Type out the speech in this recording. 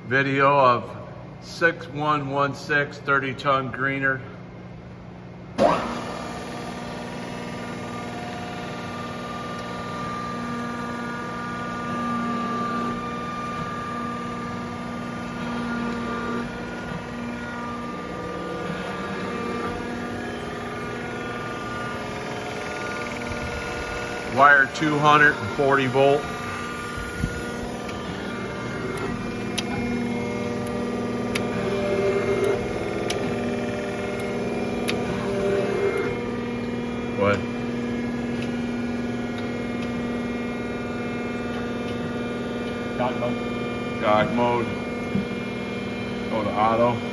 Video of 6116 30-ton greener. Wire 240 volt. What? Dog mode. Dog mode. Go to auto.